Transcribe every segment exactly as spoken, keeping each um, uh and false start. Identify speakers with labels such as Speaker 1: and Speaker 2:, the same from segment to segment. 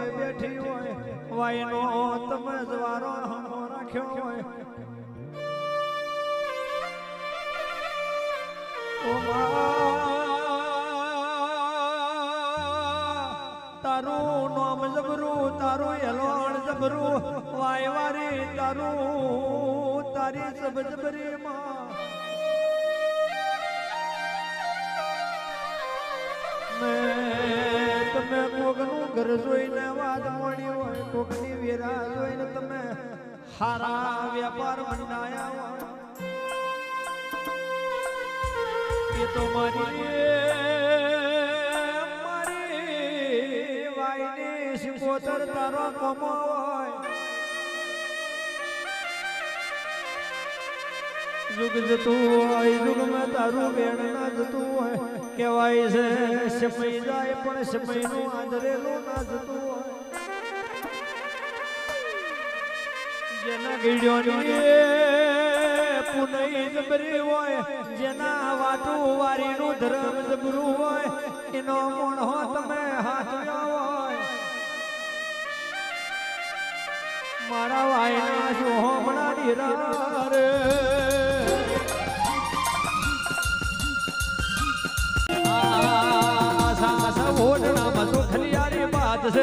Speaker 1: બેઠી હોય વાયનો તમે જવારો હમો રાખ્યો હોય ઓ તારું નામ જબરું તારું એલોણ જબરું વાય વારી તારું તારી સબ જબરી માં તમે કોકનું ઘર જોઈને વાત મોડી હોય કોકની વેરા જોઈને તમે હારા વેપાર મંડાયા હોય એ તો મારી મારી વાયની સિકોતર તારો કમો હોય जुग जतू आई जुग में तारू बेण ना जतू है केवाय से समय जाए पण समय नो आदरेलो ना जतू है जेना गीड्योनी पुनई जबरी होय जेना वाटू वारी नु धर्म जबरू होय इनो मोण हो तमे हाथव्या होय मारा वायना जो होमणा डीरा रे ओढ़ना मधु खलियारी बात से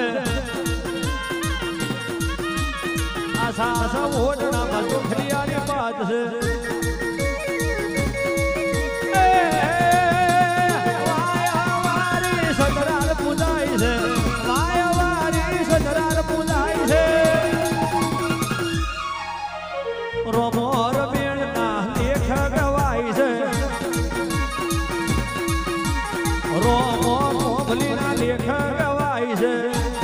Speaker 1: आशा आशा ओढ़ना मधु खलियारी बात से वारी सदरार पूजाई से माया वारी सदरार पूजाई से रोमोर बेणना लेख गवाई से रोमो मोगलीना लेख गवाई से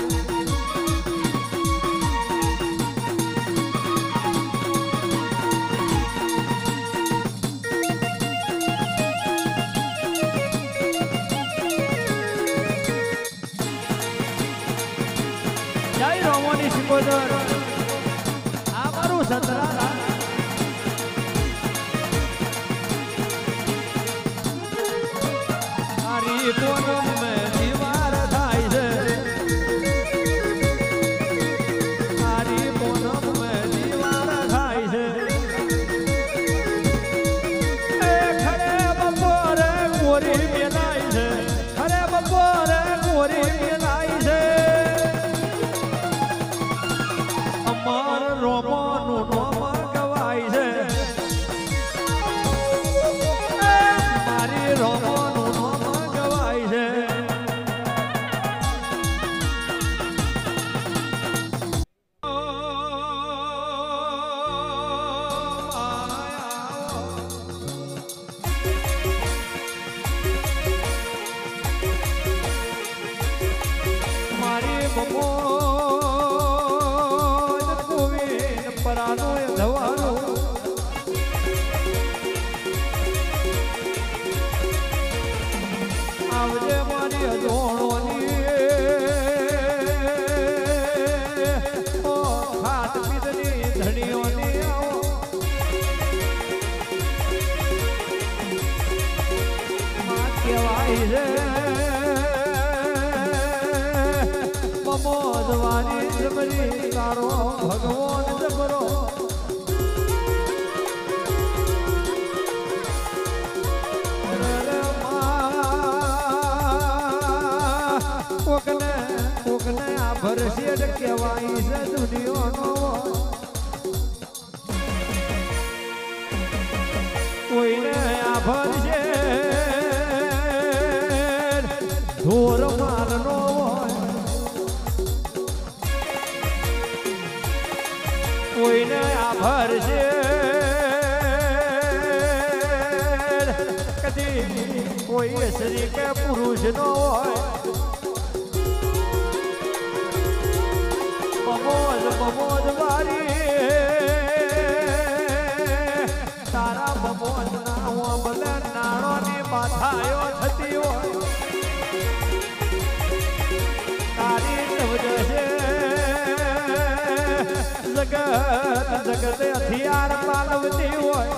Speaker 1: जय रोमोनी सिकोदर आ मारू सतरा पूनम में दीवार थाई से आरी पूनम में दीवार थाई से ए खरे बपोरे गोरी मिलाई से खरे बपोरे गोरी मिलाई से अमर रोमन रोम गवाई से मारी रोमन आवजे मारी जोड़ोनी ओ हाथ पीतनी धड़ियोनी आओ मां केवाई रे ममोदवानी जबरी तारो भगवान जबरो कोकने कोकने आ भरसे केवाई से दुनिया नो कोई ने आ भरसे धोर मारनो कोई ने आ भरसे कदी कोई श्री के पुरुष नो बमोद बमोद वारी तारा बमोद नाओ बले नाणो नी बाथायो थती होय तारी नवजसे जगत जगत हथियार पालवती होय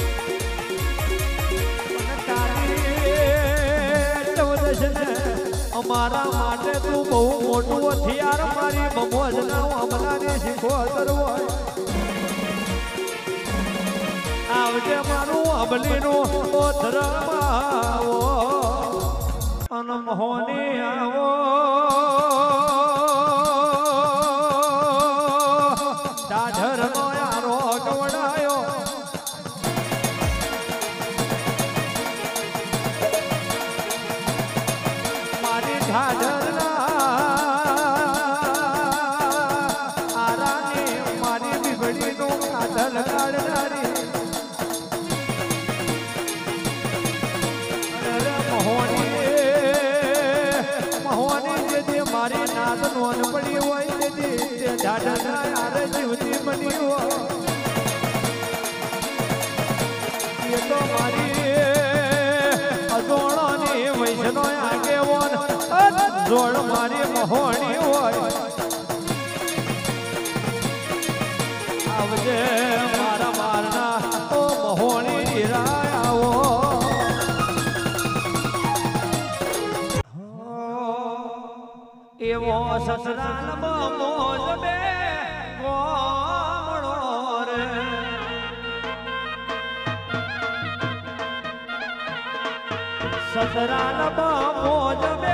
Speaker 1: तारी नवजसे અમારા માટે તું બહુ મોટું હથિયાર મારી મમોજના અમલાને શીખો કરવો આવજે મારું અમલીનું ઓ ધર્મ આવો અન મોહની આવો ડાઢર નો યારો કવડાયો મારી ઢાઢરના આરાની મારી બીબડીનું કાઢલ કાઢનારી મારી નાદ નોન પડી હોય તેથી તે ઢાઢના યાર જીવતી બની હોય એ તો મારી અદોણોની વૈષ્ણો આગેવાન જોડ મારી મહોણી હોય આવજે મારા મારના ઓ મહોણી હીરા આવો એવો સસરાલમાં મોજ બે ગોમણો રે સસરાલમાં મોજ બે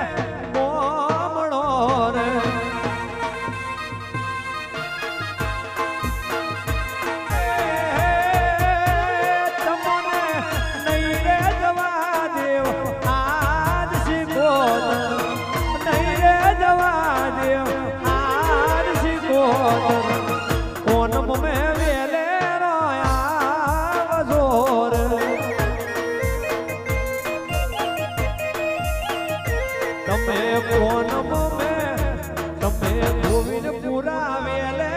Speaker 1: ગોમણો રે તમને નહીં રે જવા દેવ આજ શીખો ઓનમ મે વેલે રોયા જોર તમે ઓનમ મે તમે ગોવિંદ પુરા વેલે